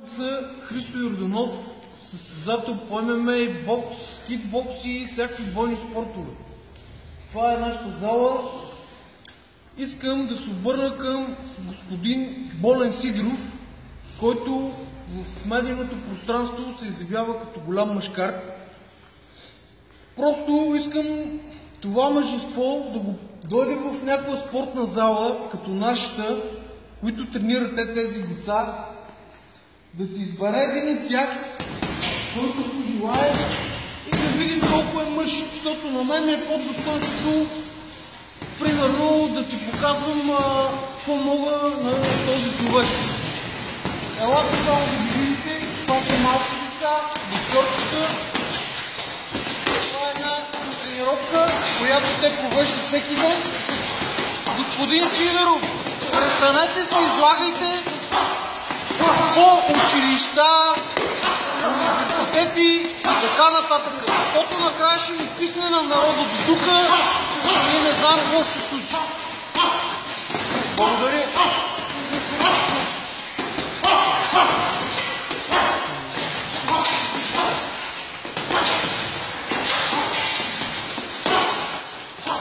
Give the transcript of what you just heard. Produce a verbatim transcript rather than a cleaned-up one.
улица Христо Йорданов, състезател по Ем Ем А, бокс, кикбокс и всякакви бойни спортове. Това е нашата зала. Искам да се обърна към господин Болен Сидеров, който в медийното пространство се изявява като голям мъжкар. Просто искам това мъжество да го дойде в някаква спортна зала, като нашата, които тренирате тези деца, да се избере един от тях, който пожелае, и да видим колко е мъж, защото на мен е под достоинството, примерно, да си показвам какво мога на този човек. Елате само да ги видите, това са малки деца, боксерчета. Това е една тренировка, която те провеждат всеки ден. Господин Сидеров, престанете се, излагайте по училища, университети и така нататък, защото накрая ще ни писне на народа до тука и не знам какво ще се случи.